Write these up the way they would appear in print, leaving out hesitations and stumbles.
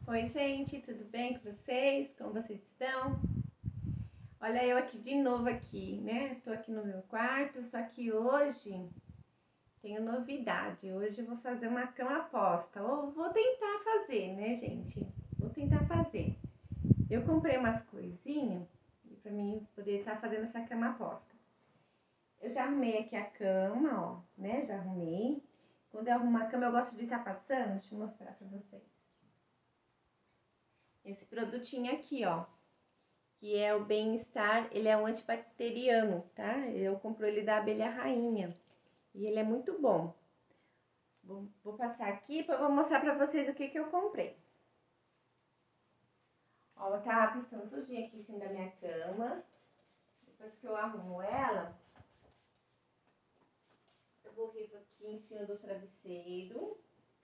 Oi, gente, tudo bem com vocês? Como vocês estão? Olha eu aqui de novo aqui, né? Tô aqui no meu quarto, só que hoje tenho novidade. Hoje eu vou fazer uma cama aposta, ou vou tentar fazer, né, gente? Vou tentar fazer. Eu comprei umas coisinhas pra mim poder estar fazendo essa cama aposta. Eu já arrumei aqui a cama, ó, né? Já arrumei. Quando eu arrumo a cama, eu gosto de estar passando, deixa eu mostrar pra vocês. Esse produtinho aqui, ó, que é o Bem-Estar, ele é um antibacteriano, tá? Eu compro ele da abelha rainha e ele é muito bom. Vou passar aqui, depois eu vou mostrar pra vocês o que eu comprei. Ó, eu tava passando tudinho aqui em cima da minha cama. Depois que eu arrumo ela, eu vou vir aqui em cima do travesseiro.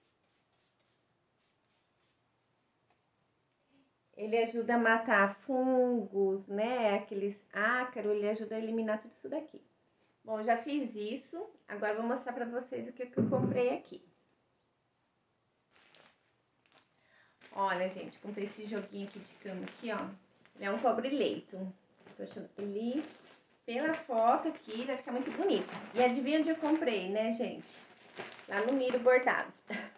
Ele ajuda a matar fungos, né? Aqueles ácaros, ele ajuda a eliminar tudo isso daqui. Bom, já fiz isso. Agora eu vou mostrar pra vocês o que eu comprei aqui. Olha, gente, comprei esse joguinho aqui de cama aqui, ó. Ele é um cobre-leito. Tô achando ele, pela foto aqui, vai ficar muito bonito. E adivinha onde eu comprei, né, gente? Lá no Miro Bordados.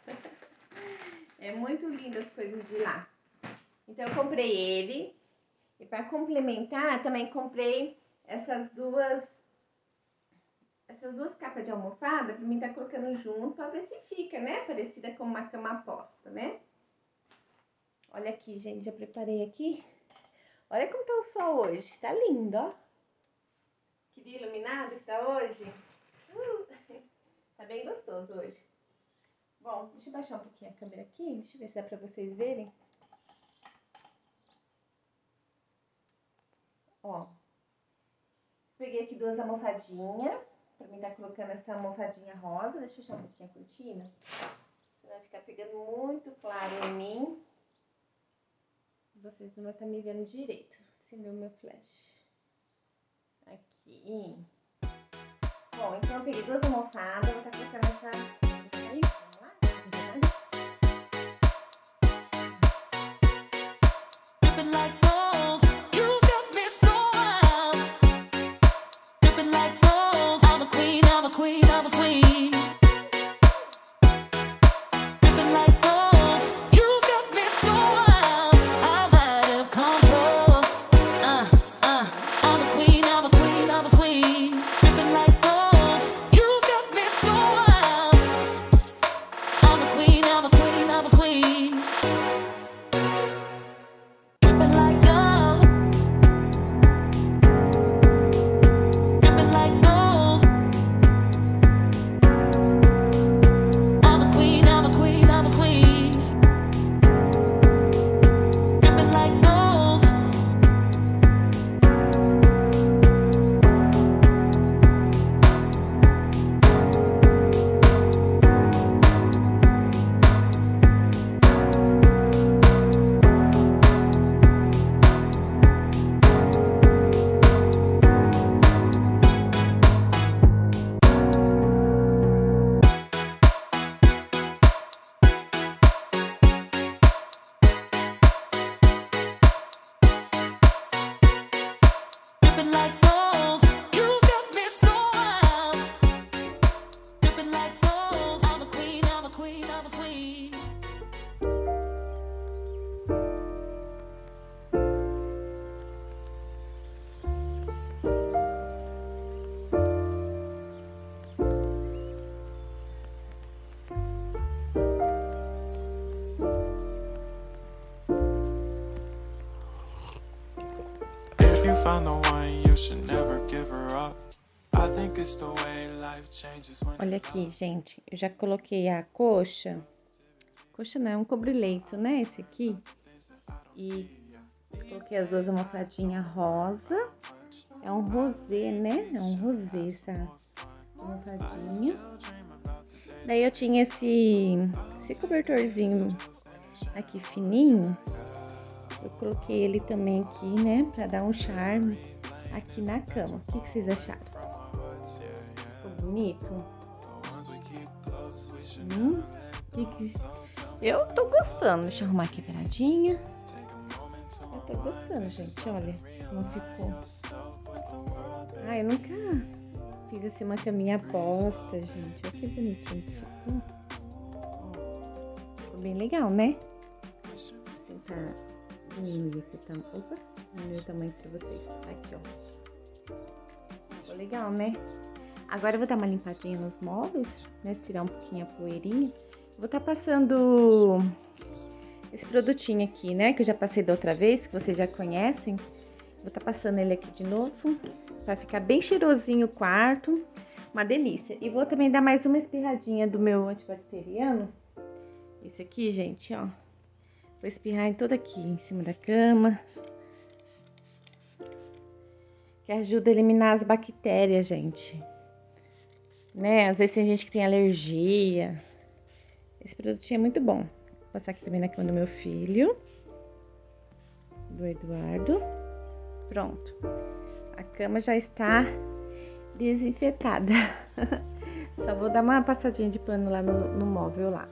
É muito lindo as coisas de lá. Então eu comprei ele. E para complementar, também comprei essas duas capas de almofada para mim estar colocando junto para ver se fica, né? Parecida com uma cama aposta, né? Olha aqui, gente, já preparei aqui. Olha como tá o sol hoje, tá lindo, ó. Que dia iluminado que tá hoje. Tá bem gostoso hoje. Bom, deixa eu baixar um pouquinho a câmera aqui, deixa eu ver se dá pra vocês verem. Ó, peguei aqui duas almofadinhas, pra mim tá colocando essa almofadinha rosa. Deixa eu fechar um pouquinho a cortina, senão vai ficar pegando muito claro em mim. Vocês não vão estar me vendo direito. Acendeu o meu flash. Aqui. Bom, então eu peguei duas almofadas, vou estar colocando essa aí. Vamos lá? Olha aqui, gente, eu já coloquei a coxa não, é um cobre-leito, né, esse aqui. E coloquei as duas almofadinhas rosa, é um rosé, né, é um rosé essa almofadinha. Daí eu tinha esse cobertorzinho aqui fininho, eu coloquei ele também aqui, né, pra dar um charme aqui na cama. O que vocês acharam? Ficou bonito? Eu tô gostando. Deixa eu arrumar aqui a beiradinha. Eu tô gostando, gente. Olha como ficou. Ah, eu nunca fiz assim uma caminha posta, gente. Olha que bonitinho que ficou. Ficou bem legal, né? Deixa eu tentar diminuir aqui o tamanho. Opa, diminuir o tamanho pra vocês. Aqui, ó. Ficou legal, né? Agora eu vou dar uma limpadinha nos móveis, né? Tirar um pouquinho a poeirinha. Vou estar passando esse produtinho aqui, né? Que eu já passei da outra vez, que vocês já conhecem. Vou estar passando ele aqui de novo, pra ficar bem cheirosinho o quarto. Uma delícia. E vou também dar mais uma espirradinha do meu antibacteriano. Esse aqui, gente, ó. Vou espirrar em todo aqui, em cima da cama. Que ajuda a eliminar as bactérias, gente. Né? Às vezes tem gente que tem alergia. Esse produtinho é muito bom. Vou passar aqui também na cama do meu filho. Do Eduardo. Pronto. A cama já está desinfetada. Só vou dar uma passadinha de pano lá no móvel lá.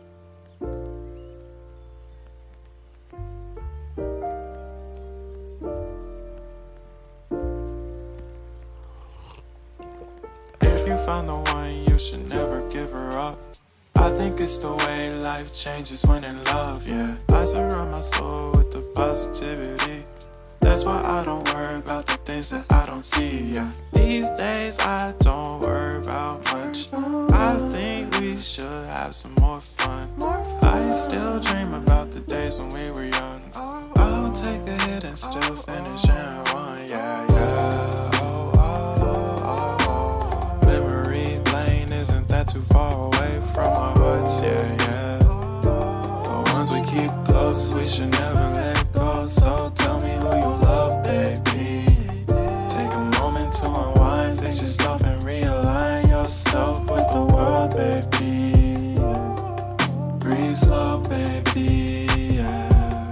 If you found the one, you should never give her up. I think it's the way life changes when in love, yeah. I surround my soul with the positivity. That's why I don't worry about the things that I don't see, yeah. These days I don't worry about much. I think we should have some more fun. I still dream about the days when we were young. I'll take a hit and still finish in one, yeah, yeah. Oh, oh, oh, oh. Memory lane isn't that too far away from our hearts, yeah, yeah. The ones we keep close, we should never let go. So tell me who you love, baby. Take a moment to unwind, fix yourself and realign yourself with the world, baby. Breathe slow, baby, yeah.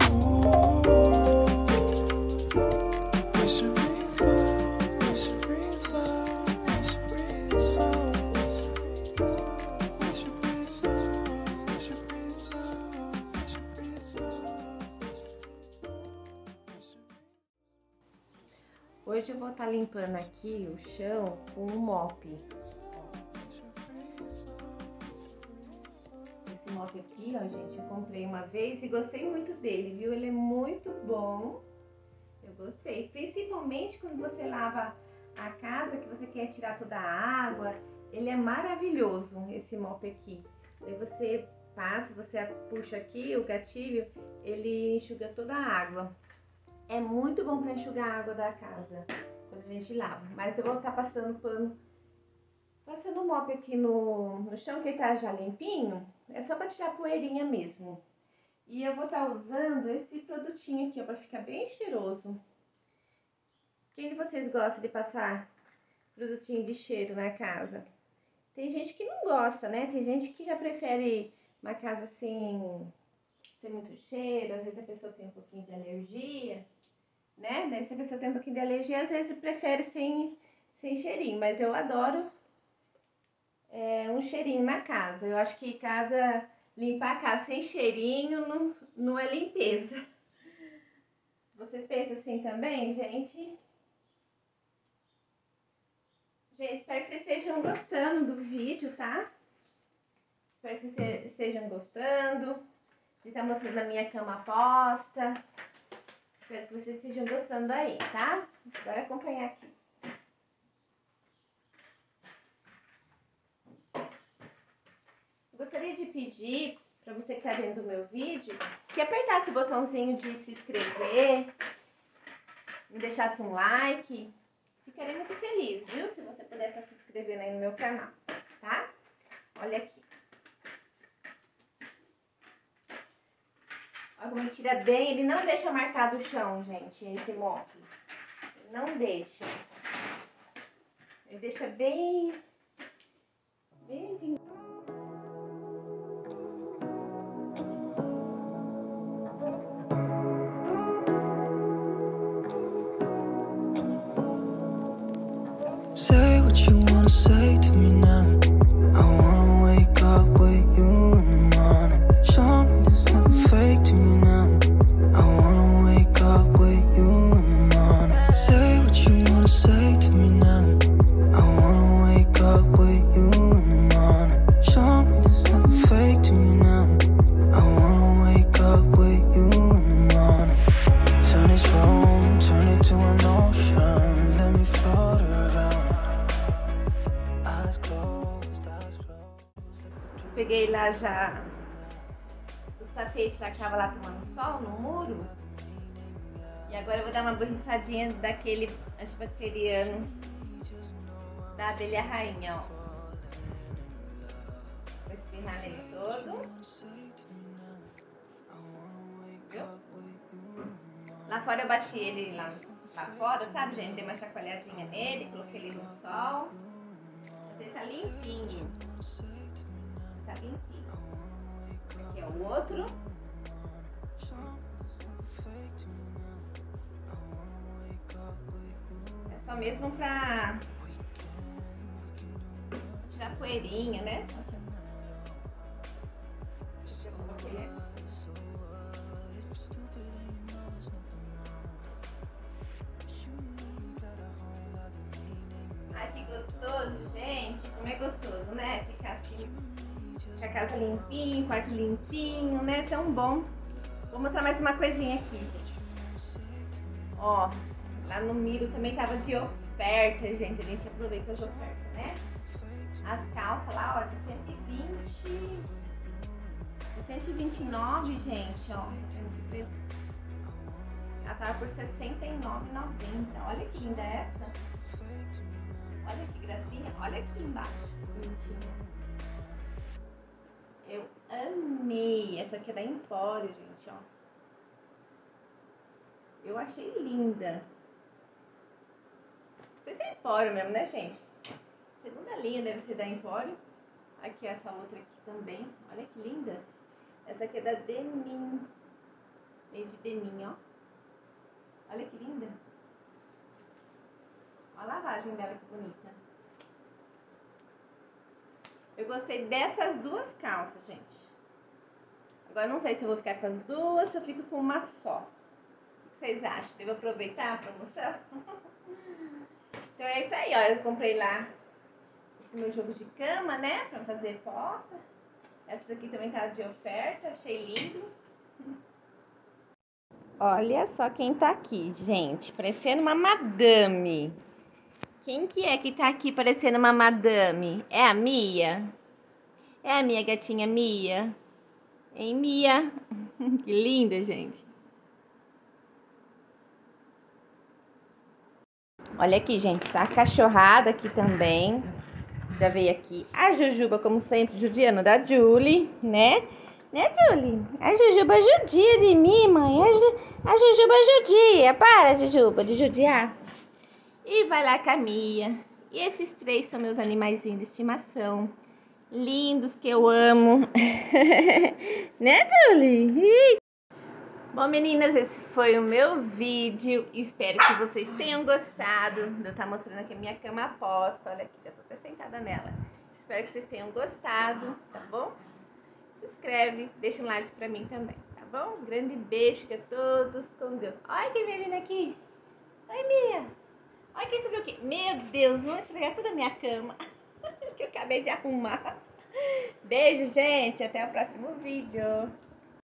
We should breathe slow, we should breathe slow, we should breathe slow. We should breathe slow, we should breathe slow, we should breathe slow. Hoje eu vou estar limpando aqui o chão com um mop. Esse mop aqui, ó, gente, eu comprei uma vez e gostei muito dele, viu? Ele é muito bom. Eu gostei, principalmente quando você lava a casa, que você quer tirar toda a água. Ele é maravilhoso, esse mop aqui. Aí você passa, você puxa aqui o gatilho, ele enxuga toda a água. É muito bom para enxugar a água da casa, quando a gente lava. Mas eu vou estar passando pano, passando o mop aqui no chão, que ele tá já limpinho. É só para tirar a poeirinha mesmo. E eu vou estar usando esse produtinho aqui, ó, para ficar bem cheiroso. Quem de vocês gosta de passar produtinho de cheiro na casa? Tem gente que não gosta, né? Tem gente que já prefere uma casa assim, sem muito cheiro. Às vezes a pessoa tem um pouquinho de alergia, né? Daí se a pessoa tem um pouquinho de alergia, às vezes prefere sem cheirinho. Mas eu adoro um cheirinho na casa. Eu acho que limpar a casa sem cheirinho não é limpeza. Vocês pensam assim também, gente? Gente, espero que vocês estejam gostando do vídeo, tá? Espero que vocês estejam gostando de estar mostrando a minha cama posta. Espero que vocês estejam gostando aí, tá? Bora acompanhar aqui. Eu gostaria de pedir para você que está vendo o meu vídeo que apertasse o botãozinho de se inscrever, me deixasse um like. Ficarei muito feliz, viu? Se você puder estar se inscrevendo aí no meu canal, tá? Olha aqui. Olha como ele tira bem. Ele não deixa marcado o chão, gente, esse mop. Ele não deixa. Ele deixa bem limpinho. Say what you wanna say to me now. I wanna wake up with you in the morning. Show me the lá já os tapetes lá que tava lá tomando sol no muro. E agora eu vou dar uma borrifadinha daquele antibacteriano da abelha rainha, ó. Vou espirrar nele todo. Viu? Lá fora eu bati ele lá fora, sabe, gente? Dei uma chacoalhadinha nele, coloquei ele no sol. Ele tá limpinho. Tá limpinho. Aqui é o outro. É só mesmo pra tirar poeirinha, né? Deixa eu colocar ele aqui. Ai, que gostoso, gente. Como é gostoso, né? Ficar assim, com a casa limpinha, quarto limpinho, né? Tão bom. Vou mostrar mais uma coisinha aqui, gente. Ó, lá no Miro também tava de oferta, gente. A gente aproveita as ofertas, né? As calças lá, ó, de 120, de 129, gente, ó. Ela tava por R$69,90. Olha que linda essa. Olha que gracinha. Olha aqui embaixo. Eu amei. Essa aqui é da Empório, gente, ó. Eu achei linda. Não sei se é Empório mesmo, né, gente? Segunda linha deve ser da Empório. Aqui essa outra aqui também. Olha que linda. Essa aqui é da Denim. Meio de Denim, ó. Olha que linda. Olha a lavagem dela, que bonita. Eu gostei dessas duas calças, gente. Agora não sei se eu vou ficar com as duas, se eu fico com uma só. O que vocês acham? Devo aproveitar a promoção? Então é isso aí, ó. Eu comprei lá esse meu jogo de cama, né? Pra fazer posta. Essa daqui também tá de oferta. Achei lindo. Olha só quem tá aqui, gente. Parecendo uma madame. Quem que tá aqui parecendo uma madame? É a Mia? É a minha gatinha Mia? Hein, Mia? Que linda, gente. Olha aqui, gente. Tá a cachorrada aqui também. Já veio aqui a Jujuba, como sempre, judiando da Julie, né? Né, Julie? A Jujuba judia de mim, mãe. A Jujuba judia. Para, Jujuba, de judiar. E vai lá com a Mia. E esses três são meus animaizinhos de estimação. Lindos, que eu amo. Né, Julie? Bom, meninas, esse foi o meu vídeo. Espero que vocês tenham gostado de eu estar mostrando aqui a minha cama posta. Olha aqui, já tô até sentada nela. Espero que vocês tenham gostado, tá bom? Se inscreve, deixa um like pra mim também, tá bom? Um grande beijo, fica todos com Deus. Olha quem vem vindo aqui. Oi, Mia. Olha quem subiu aqui. Meu Deus, vão estragar toda a minha cama que eu acabei de arrumar. Beijo, gente. Até o próximo vídeo.